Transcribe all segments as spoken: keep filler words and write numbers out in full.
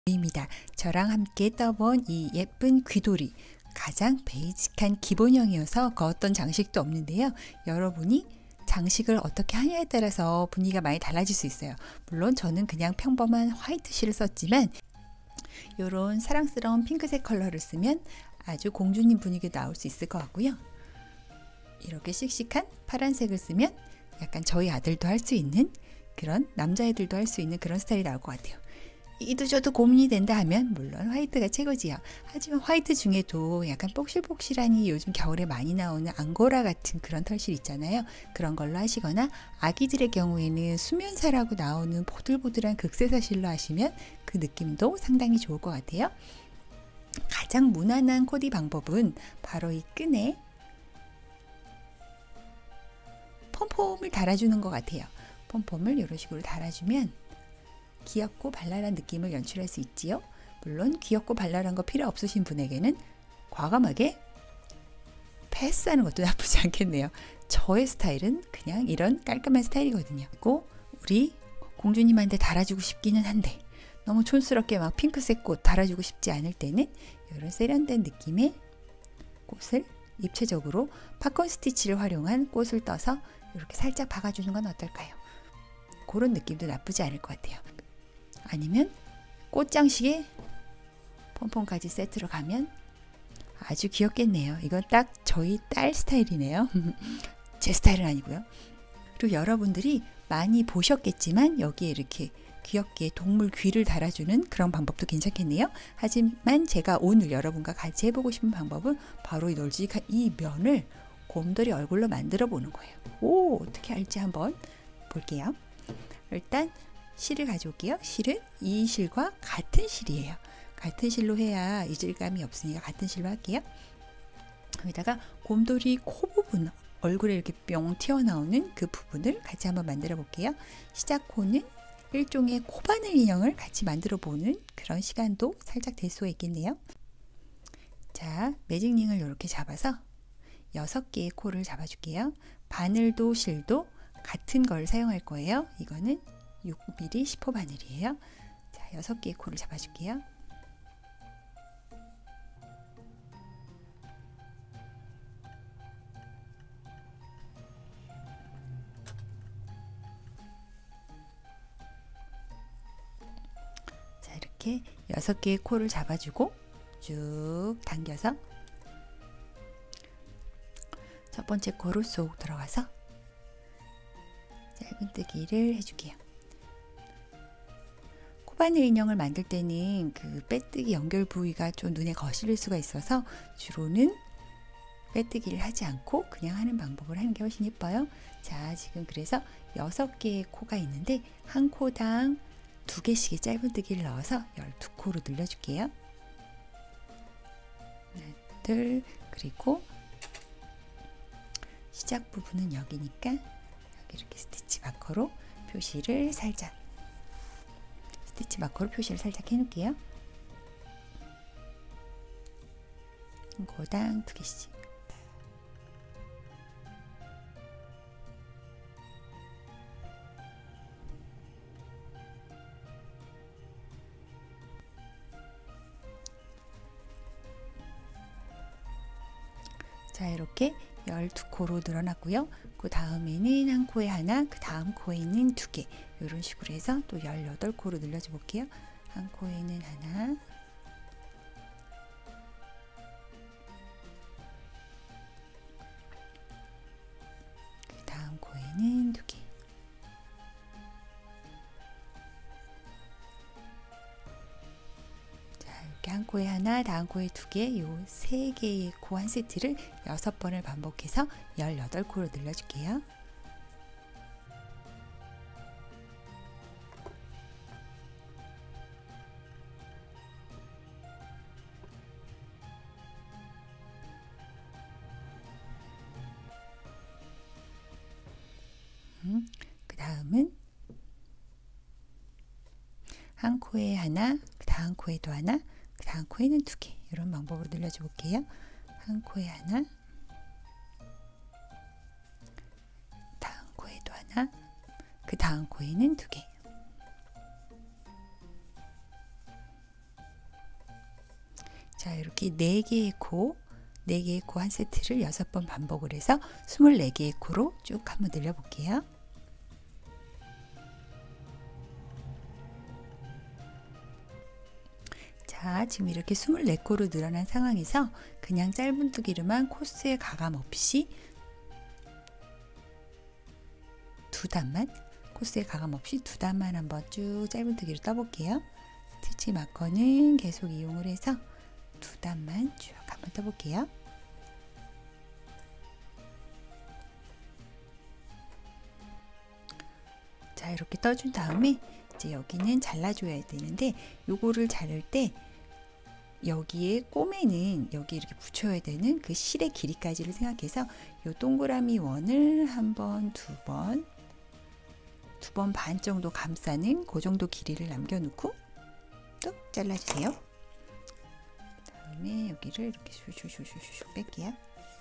입니다. 저랑 함께 떠본 이 예쁜 귀돌이, 가장 베이직한 기본형이어서 그 어떤 장식도 없는데요. 여러분이 장식을 어떻게 하냐에 따라서 분위기가 많이 달라질 수 있어요. 물론 저는 그냥 평범한 화이트 실을 썼지만 이런 사랑스러운 핑크색 컬러를 쓰면 아주 공주님 분위기도 나올 수 있을 것 같고요. 이렇게 씩씩한 파란색을 쓰면 약간 저희 아들도 할 수 있는, 그런 남자애들도 할 수 있는 그런 스타일이 나올 것 같아요. 이도저도 고민이 된다 하면 물론 화이트가 최고지요. 하지만 화이트 중에도 약간 복실복실하니 요즘 겨울에 많이 나오는 앙고라 같은 그런 털실 있잖아요. 그런 걸로 하시거나 아기들의 경우에는 수면사라고 나오는 보들보들한 극세사 실로 하시면 그 느낌도 상당히 좋을 것 같아요. 가장 무난한 코디 방법은 바로 이 끈에 폼폼을 달아주는 것 같아요. 폼폼을 이런 식으로 달아주면 귀엽고 발랄한 느낌을 연출할 수 있지요. 물론 귀엽고 발랄한 거 필요 없으신 분에게는 과감하게 패스하는 것도 나쁘지 않겠네요. 저의 스타일은 그냥 이런 깔끔한 스타일이거든요. 그리고 우리 공주님한테 달아주고 싶기는 한데 너무 촌스럽게 막 핑크색 꽃 달아주고 싶지 않을 때는 이런 세련된 느낌의 꽃을 입체적으로 팝콘 스티치를 활용한 꽃을 떠서 이렇게 살짝 박아주는 건 어떨까요? 그런 느낌도 나쁘지 않을 것 같아요. 아니면 꽃장식에 폼폼까지 세트로 가면 아주 귀엽겠네요. 이건 딱 저희 딸 스타일이네요. 제 스타일은 아니고요. 그리고 여러분들이 많이 보셨겠지만 여기에 이렇게 귀엽게 동물 귀를 달아주는 그런 방법도 괜찮겠네요. 하지만 제가 오늘 여러분과 같이 해보고 싶은 방법은 바로 이 널찍한 이 면을 곰돌이 얼굴로 만들어 보는 거예요. 오, 어떻게 할지 한번 볼게요. 일단 실을 가져올게요. 실은 이 실과 같은 실이에요. 같은 실로 해야 이질감이 없으니까 같은 실로 할게요. 여기다가 곰돌이 코 부분, 얼굴에 이렇게 뿅 튀어나오는 그 부분을 같이 한번 만들어 볼게요. 시작 코는 일종의 코바늘 인형을 같이 만들어 보는 그런 시간도 살짝 될 수가 있겠네요. 자, 매직링을 이렇게 잡아서 여섯 개의 코를 잡아줄게요. 바늘도 실도 같은 걸 사용할 거예요. 이거는 육 밀리미터 십 호 바늘이에요. 자, 여섯 개의 코를 잡아줄게요. 자, 이렇게 여섯 개의 코를 잡아주고 쭉 당겨서 첫 번째 코로 쏙 들어가서 짧은뜨기를 해줄게요. 코바늘 인형을 만들 때는 그 빼뜨기 연결 부위가 좀 눈에 거슬릴 수가 있어서 주로는 빼뜨기를 하지 않고 그냥 하는 방법을 하는 게 훨씬 예뻐요. 자, 지금 그래서 여섯 개의 코가 있는데 한 코당 두 개씩의 짧은뜨기를 넣어서 열두 코로 늘려줄게요. 하나, 둘, 그리고 시작 부분은 여기니까 여기 이렇게 스티치 마커로 표시를 살짝 스티치 마커로 표시를 살짝 해놓을게요. 코당 두 개씩. 자, 이렇게 열두 코로 늘어났고요. 그 다음에는 한 코에 하나, 그 다음 코에는 두 개, 이런 식으로 해서 또 열여덟 코로 늘려줘 볼게요. 한 코에는 하나, 그 다음 코에는 두 개. 한 코에 하나, 다음 코에 두 개, 요 세 개의 코 한 세트를 여섯 번을 반복해서 열여덟 코로 늘려줄게요. 음, 그 다음은 한 코에 하나, 그 다음 코에도 하나, 그 다음 코에는 두 개, 이런 방법으로 늘려줘 볼게요. 한 코에 하나, 다음 코에도 하나, 그 다음 코에는 두 개. 자, 이렇게 네 개의 코, 네 개의 코 한 세트를 여섯 번 반복을 해서 스물네 개의 코로 쭉 한번 늘려 볼게요. 자, 지금 이렇게 스물네 코로 늘어난 상황에서 그냥 짧은뜨기로만 코스에 가감 없이 두 단만, 코스에 가감 없이 두 단만 한번 쭉 짧은뜨기로 떠볼게요. 스티치 마커는 계속 이용을 해서 두 단만 쭉 한번 떠볼게요. 자, 이렇게 떠준 다음에 이제 여기는 잘라줘야 되는데 요거를 자를 때 여기에 꼬매는 여기 이렇게 붙여야 되는 그 실의 길이까지를 생각해서 요 동그라미 원을 한 번, 두 번, 두 번 반 정도 감싸는 그 정도 길이를 남겨놓고 뚝 잘라주세요. 그 다음에 여기를 이렇게 슈슈슈슈슈 뺄게요.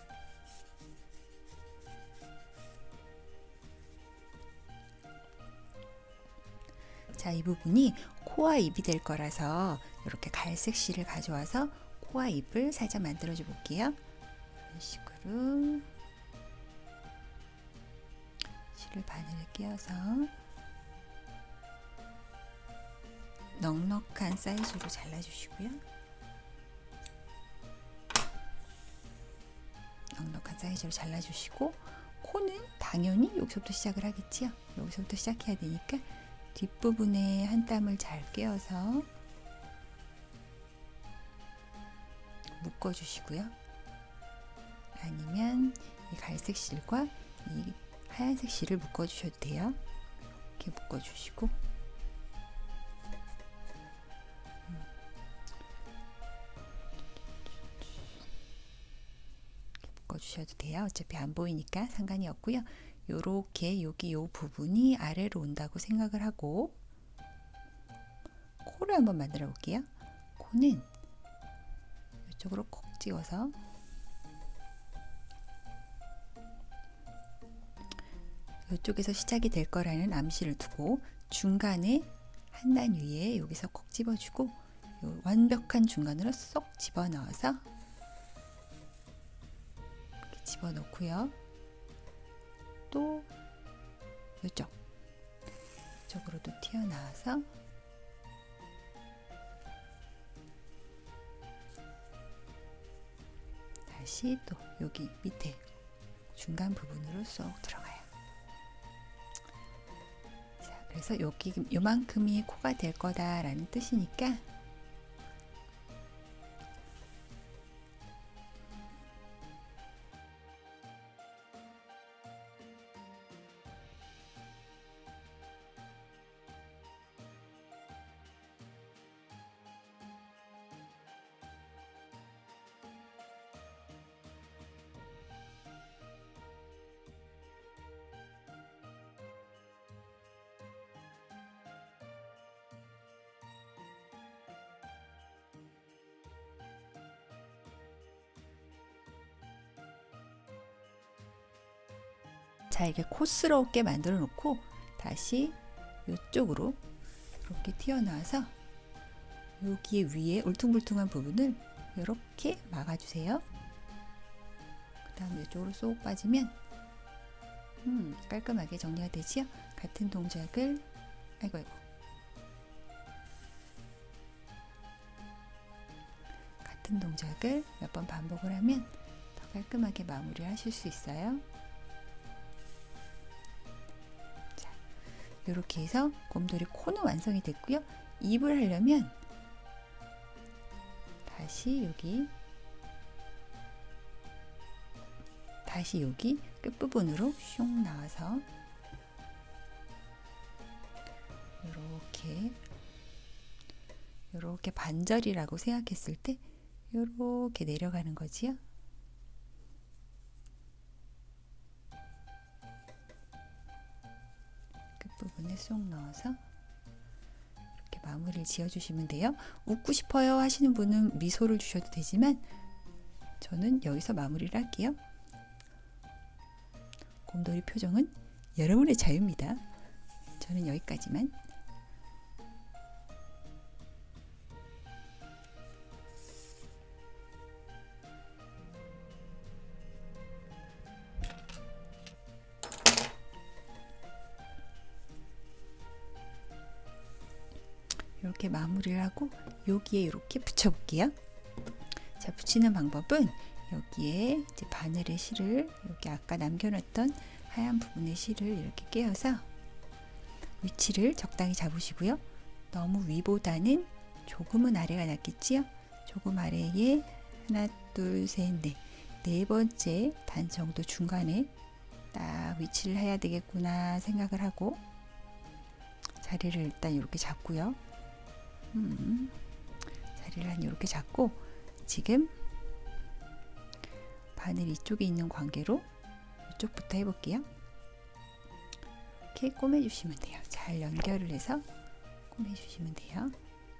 자, 이 부분이 코와 입이 될 거라서 이렇게 갈색 실을 가져와서 코와 입을 살짝 만들어 줘 볼게요. 이런 식으로 실을 바늘에 끼워서 넉넉한 사이즈로 잘라주시고요. 넉넉한 사이즈로 잘라주시고 코는 당연히 여기서부터 시작을 하겠지요. 여기서부터 시작해야 되니까 뒷부분에 한 땀을 잘 꿰어서 묶어주시고요. 아니면 이 갈색 실과 이 하얀색 실을 묶어주셔도 돼요. 이렇게 묶어주시고 묶어주셔도 돼요. 어차피 안 보이니까 상관이 없고요. 요렇게 여기 요 부분이 아래로 온다고 생각을 하고 코를 한번 만들어 볼게요. 코는 이쪽으로 콕 찍어서 이쪽에서 시작이 될 거라는 암시를 두고 중간에 한 단 위에 여기서 콕 집어주고 요 완벽한 중간으로 쏙 집어넣어서 이렇게 집어넣고요. 또 이쪽 이쪽으로도 튀어나와서 다시 또 여기 밑에 중간 부분으로 쏙 들어가요. 자, 그래서 여기 요만큼이 코가 될 거다라는 뜻이니까 자, 이렇게 코스럽게 만들어 놓고 다시 이쪽으로 이렇게 튀어나와서 여기에 위에 울퉁불퉁한 부분을 이렇게 막아주세요. 그 다음 이쪽으로 쏙 빠지면 음, 깔끔하게 정리가 되지요. 같은 동작을 아이고 아이고 같은 동작을 몇 번 반복을 하면 더 깔끔하게 마무리를 하실 수 있어요. 이렇게 해서 곰돌이 코는 완성이 됐고요. 입을 하려면 다시 여기 다시 여기 끝부분으로 슉 나와서 이렇게 이렇게 반절이라고 생각했을 때 이렇게 내려가는 거지요. 끝부분에 쏙 넣어서 이렇게 마무리를 지어주시면 돼요. 웃고 싶어요 하시는 분은 미소를 주셔도 되지만 저는 여기서 마무리를 할게요. 곰돌이 표정은 여러분의 자유입니다. 저는 여기까지만. 이렇게 마무리를 하고 여기에 이렇게 붙여 볼게요. 자, 붙이는 방법은 여기에 이제 바늘의 실을 여기 아까 남겨놨던 하얀 부분의 실을 이렇게 끼워서 위치를 적당히 잡으시고요. 너무 위보다는 조금은 아래가 낫겠지요? 조금 아래에 하나, 둘, 셋, 넷. 네 번째 단 정도 중간에 딱 위치를 해야 되겠구나 생각을 하고 자리를 일단 이렇게 잡고요. 음, 자리를 한 이렇게 잡고 지금 바늘 이쪽에 있는 관계로 이쪽부터 해볼게요. 이렇게 꼬매주시면 돼요. 잘 연결을 해서 꼬매주시면 돼요.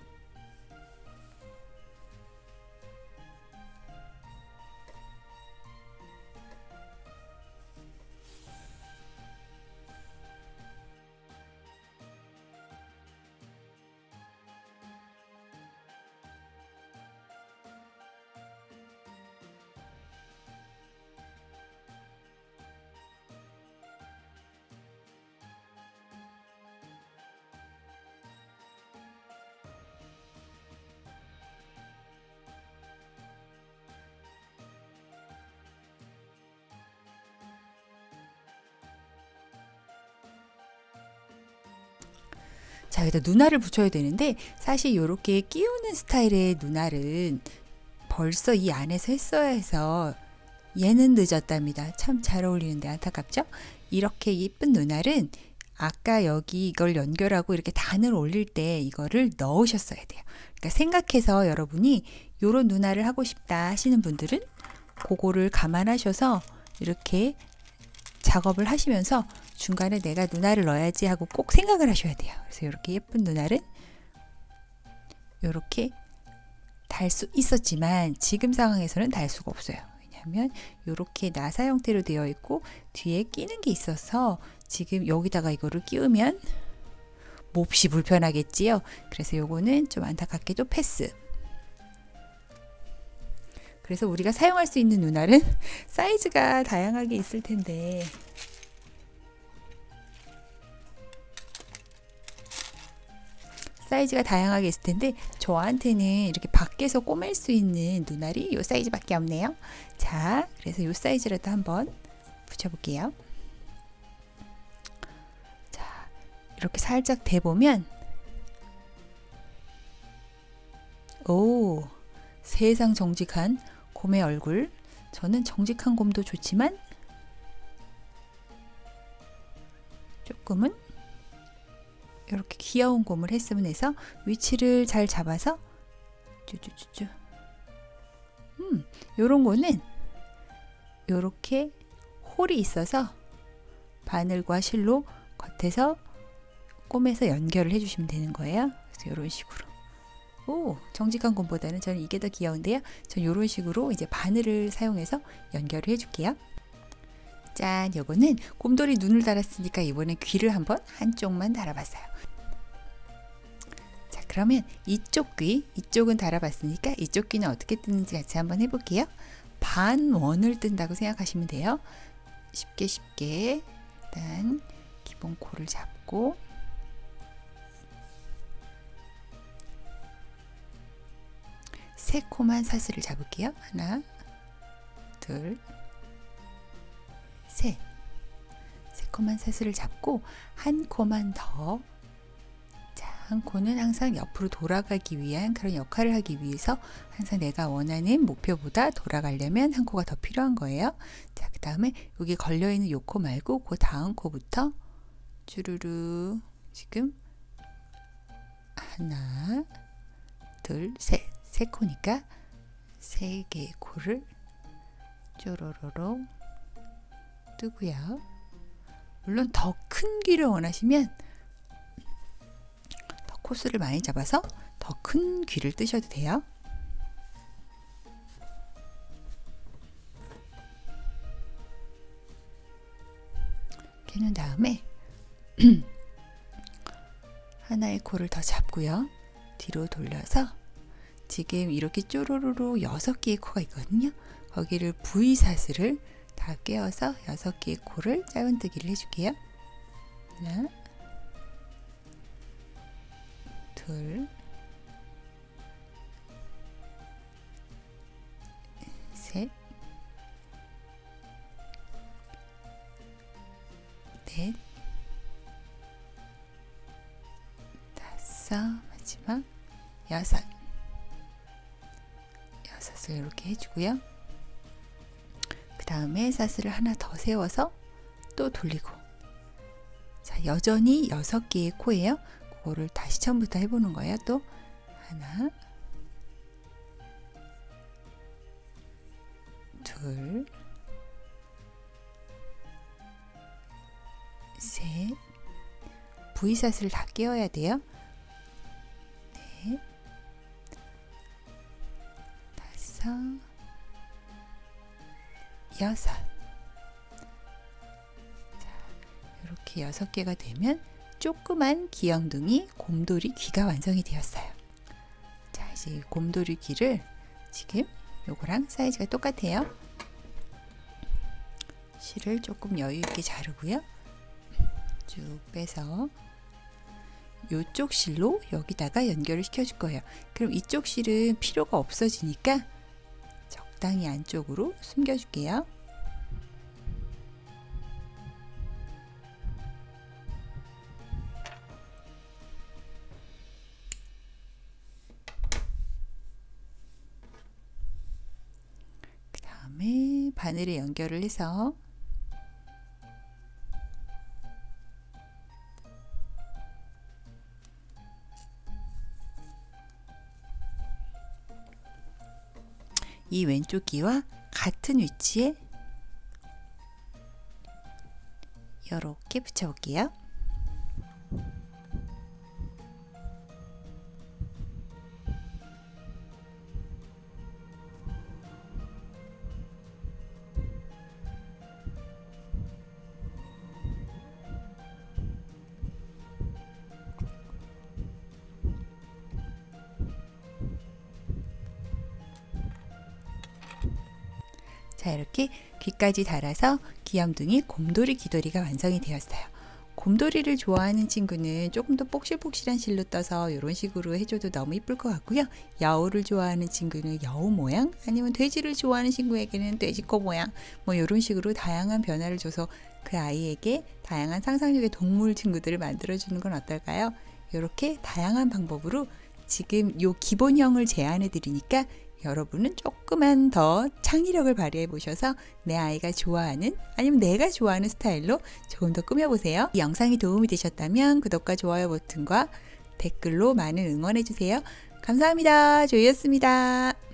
자, 여기다 눈알을 붙여야 되는데 사실 이렇게 끼우는 스타일의 눈알은 벌써 이 안에서 했어야 해서 얘는 늦었답니다. 참 잘 어울리는데 안타깝죠? 이렇게 예쁜 눈알은 아까 여기 이걸 연결하고 이렇게 단을 올릴 때 이거를 넣으셨어야 돼요. 그러니까 생각해서 여러분이 요런 눈알을 하고 싶다 하시는 분들은 그거를 감안하셔서 이렇게 작업을 하시면서 중간에 내가 눈알을 넣어야지 하고 꼭 생각을 하셔야 돼요. 그래서 이렇게 예쁜 눈알은 이렇게 달 수 있었지만 지금 상황에서는 달 수가 없어요. 왜냐하면 이렇게 나사 형태로 되어 있고 뒤에 끼는 게 있어서 지금 여기다가 이거를 끼우면 몹시 불편하겠지요. 그래서 요거는 좀 안타깝게도 패스. 그래서 우리가 사용할 수 있는 눈알은 사이즈가 다양하게 있을 텐데 사이즈가 다양하게 있을 텐데 저한테는 이렇게 밖에서 꼬맬 수 있는 눈알이 이 사이즈밖에 없네요. 자, 그래서 이 사이즈라도 한번 붙여볼게요. 자, 이렇게 살짝 대보면 오, 세상 정직한 곰의 얼굴. 저는 정직한 곰도 좋지만 조금은 이렇게 귀여운 곰을 했으면 해서 위치를 잘 잡아서 쭈쭈쭈쭈. 음, 요런 거는 요렇게 홀이 있어서 바늘과 실로 겉에서 꿰매서 연결을 해주시면 되는 거예요. 그래서 요런 식으로. 오, 정직한 곰보다는 저는 이게 더 귀여운데요. 전 요런 식으로 이제 바늘을 사용해서 연결을 해줄게요. 짠, 요거는 곰돌이 눈을 달았으니까 이번엔 귀를 한번 한쪽만 달아봤어요. 자, 그러면 이쪽 귀, 이쪽은 달아봤으니까 이쪽 귀는 어떻게 뜨는지 같이 한번 해볼게요. 반원을 뜬다고 생각하시면 돼요. 쉽게 쉽게 일단 기본 코를 잡고 세 코만 사슬을 잡을게요. 하나, 둘, 셋. 세 코만 사슬을 잡고 한 코만 더. 자, 한 코는 항상 옆으로 돌아가기 위한 그런 역할을 하기 위해서 항상 내가 원하는 목표보다 돌아가려면 한 코가 더 필요한 거예요. 자, 그 다음에 여기 걸려있는 요 코 말고 그 다음 코부터 쭈루루 지금 하나, 둘, 셋. 세 코니까 세 개의 코를 쪼로로로 뜨고요. 물론 더 큰 귀를 원하시면 더 코스를 많이 잡아서 더 큰 귀를 뜨셔도 돼요. 이렇게 해놓은 다음에 하나의 코를 더 잡고요. 뒤로 돌려서 지금 이렇게 쪼로로로 여섯 개의 코가 있거든요. 거기를 V 사슬을 다 꿰어서 여섯 개의 코를 짧은뜨기를 해줄게요. 하나, 둘, 셋, 넷, 다섯, 마지막 여섯. 여섯을 이렇게 해주고요. 그 다음에 사슬을 하나 더 세워서 또 돌리고. 자, 여전히 여섯 개의 코예요. 그거를 다시 처음부터 해보는 거예요. 또 하나, 둘, 셋, V사슬을 다 끼워야 돼요. 넷, 다섯, 여섯. 자, 이렇게 여섯 개가 되면 조그만 귀염둥이 곰돌이 귀가 완성이 되었어요. 자, 이제 곰돌이 귀를 지금 요거랑 사이즈가 똑같아요. 실을 조금 여유 있게 자르고요. 쭉 빼서 요쪽 실로 여기다가 연결을 시켜줄 거예요. 그럼 이쪽 실은 필요가 없어지니까 적당히 안쪽으로 숨겨줄게요. 그 다음에 바늘에 연결을 해서 이 왼쪽 귀와 같은 위치에 이렇게 붙여볼게요. 자, 이렇게 귀까지 달아서 귀염둥이 곰돌이 귀돌이가 완성이 되었어요. 곰돌이를 좋아하는 친구는 조금 더 폭실폭실한 실로 떠서 이런 식으로 해줘도 너무 이쁠 것 같고요. 여우를 좋아하는 친구는 여우 모양, 아니면 돼지를 좋아하는 친구에게는 돼지코 모양, 뭐 이런 식으로 다양한 변화를 줘서 그 아이에게 다양한 상상력의 동물 친구들을 만들어주는 건 어떨까요? 이렇게 다양한 방법으로 지금 요 기본형을 제안해 드리니까 여러분은 조금만 더 창의력을 발휘해 보셔서 내 아이가 좋아하는, 아니면 내가 좋아하는 스타일로 조금 더 꾸며보세요. 이 영상이 도움이 되셨다면 구독과 좋아요 버튼과 댓글로 많은 응원해 주세요. 감사합니다. 조이였습니다.